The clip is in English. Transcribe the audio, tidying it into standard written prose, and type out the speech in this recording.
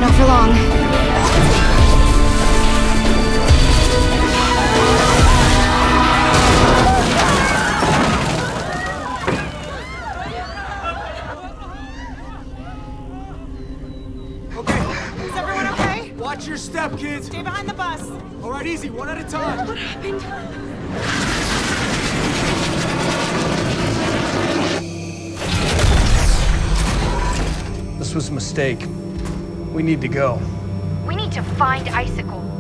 Not for long. Watch your step, kids! Stay behind the bus! Alright, easy, one at a time! What happened? This was a mistake. We need to go. We need to find Icicle.